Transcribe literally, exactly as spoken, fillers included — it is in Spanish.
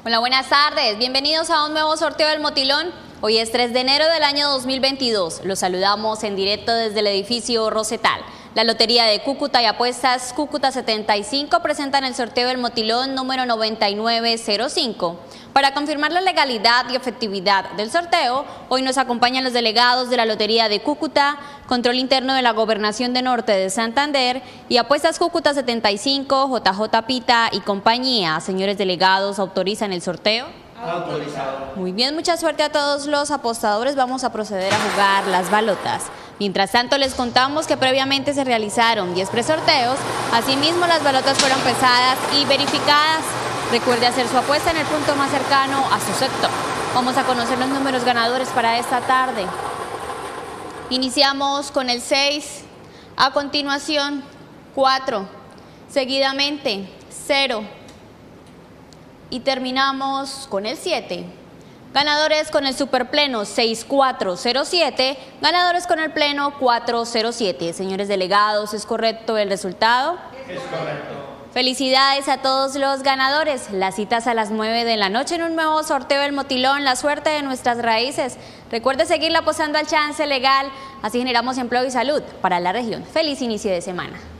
Hola, buenas tardes. Bienvenidos a un nuevo sorteo del Motilón. Hoy es tres de enero del año dos mil veintidós. Los saludamos en directo desde el edificio Rosetal. La Lotería de Cúcuta y Apuestas Cúcuta setenta y cinco presentan el sorteo del Motilón número noventa y nueve cero cinco. Para confirmar la legalidad y efectividad del sorteo, hoy nos acompañan los delegados de la Lotería de Cúcuta, Control Interno de la Gobernación de Norte de Santander y Apuestas Cúcuta setenta y cinco, J J Pita y compañía. Señores delegados, ¿autorizan el sorteo? Autorizado. Muy bien, mucha suerte a todos los apostadores. Vamos a proceder a jugar las balotas. Mientras tanto, les contamos que previamente se realizaron diez presorteos. Asimismo, las balotas fueron pesadas y verificadas. Recuerde hacer su apuesta en el punto más cercano a su sector. Vamos a conocer los números ganadores para esta tarde. Iniciamos con el seis, a continuación cuatro, seguidamente cero y terminamos con el siete. Ganadores con el superpleno seis cuatro cero siete, ganadores con el pleno cuatro cero siete. Señores delegados, ¿es correcto el resultado? Es correcto. Felicidades a todos los ganadores. Las citas a las nueve de la noche en un nuevo sorteo del Motilón, la suerte de nuestras raíces. Recuerde seguirle apostando al chance legal, así generamos empleo y salud para la región. Feliz inicio de semana.